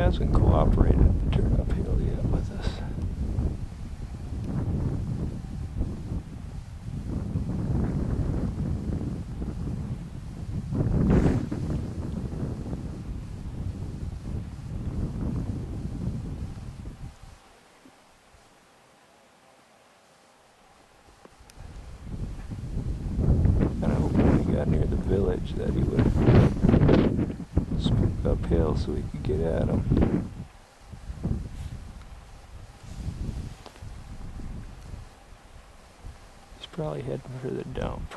hasn't cooperated to turn uphill yet with us. And I hope when we got near the village that he would scoot uphill so we could get at him. He's probably heading for the dump.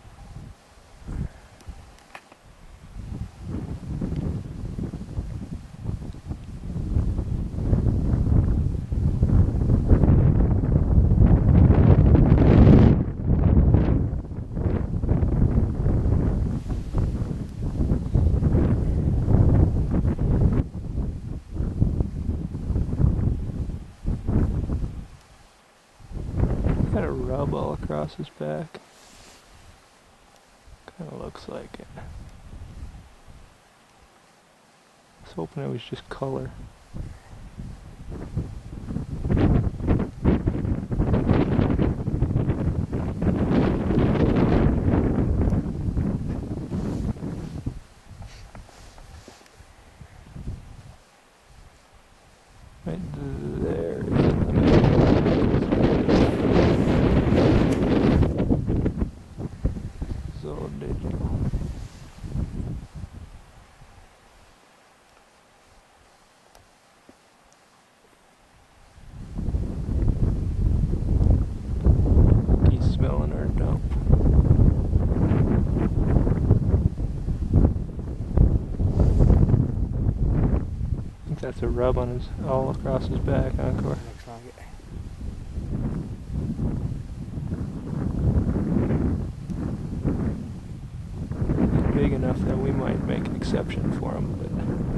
Got a rub all across his back. Kinda looks like it. I was hoping it was just color. Right there is in the middle. So digital. He's smelling our dump. I think that's a rub on his all across his back, Encore. Looks like it. Big enough that we might make an exception for him, but